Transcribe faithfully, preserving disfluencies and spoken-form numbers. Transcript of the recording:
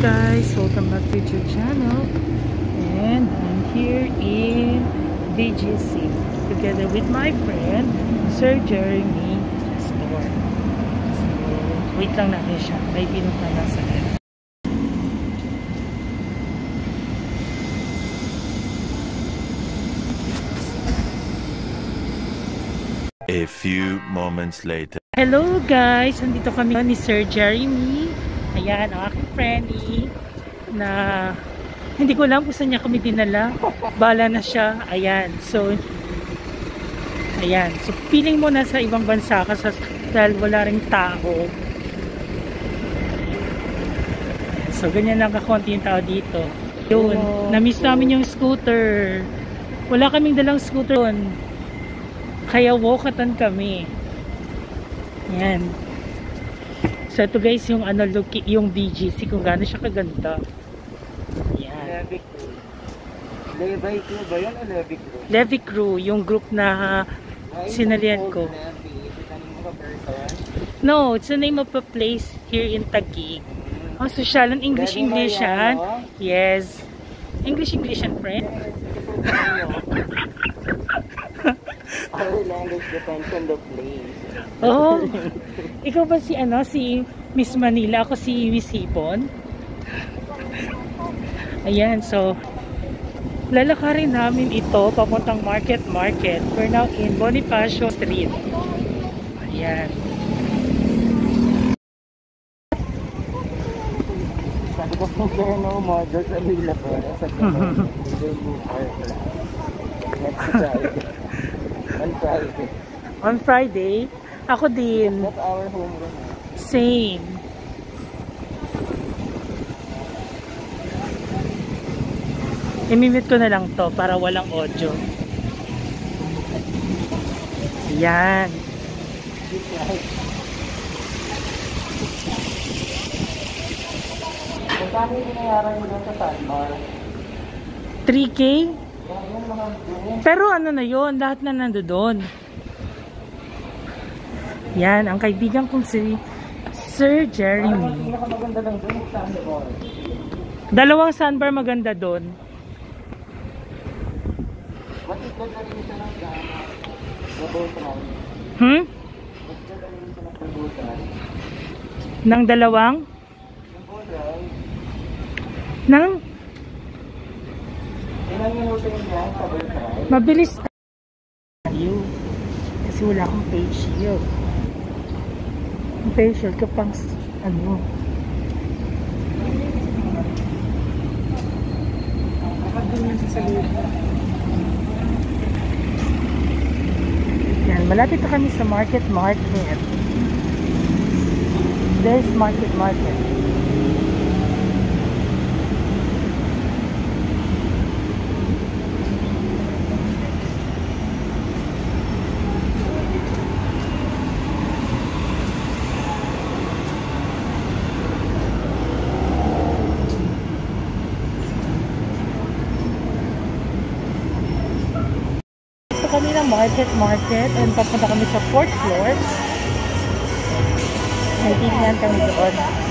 guys, welcome back to your channel, and I'm here in B G C together with my friend Sir Jeremy store. So wait lang natin siya, may pinunta na sa akin. A few moments later. Hello guys, nandito kami ni Sir Jeremy. Ayan, ang aking friendly na hindi ko lang kung saan niya kami dinala. Bala na siya. Ayan, so ayan, so feeling mo na sa ibang bansa ka sa, dahil wala ring tao. So ganyan lang kakonti yung tao dito. Yun, na-miss namin yung scooter. Wala kaming dalang scooter yun, kaya walkatan kami. Ayan. So ito guys, yung ano look, yung B G C kung gaano siya kaganda. Ayan. Levi Crew. Levi Crew ba yun o Levi Crew? Levi Crew, yung group na sinalihan ko. No, it's the name of a place here in Taguig. Oh, social and English English yan. Yes. English English and friend. Our language depends on the place. Oh, ikaw ba si ano, si Miss Manila? Ako si Miss Hipon. Ayan, so lalakarin namin ito papuntang Market Market. We're now in Bonifacio Street. Ayan. Sabi ko kung there no models available sa next Friday. On Friday. On Friday? Ako din. That's our home room. Same. I-mute ko na lang to para walang audio. Yan. Magkano yung binayaran mo doon sa Sandbar? three K? Pero ano na yun, lahat na nandoon. Yan, ang kaibigan kong si Sir Jeremy. Maganda lang doon, sandbar. Dalawang sandbar maganda doon. Matipid na rin siya ng Gala. Nabutan. Hmm? Matipid na rin siya ng nabutan. Nang dalawang? Yung kulay. Nang? Ilang minuto yun yan sa Bulkay? Mabilis. Ayun. Kasi wala akong face shield. Ang face shield ka pang ano. Kapag din yan sa salita. Yan, malapit na kami sa Market Market. There's Market Market. Kami ng Market Market and papunta kami sa fourth floor. May tingnan kami doon.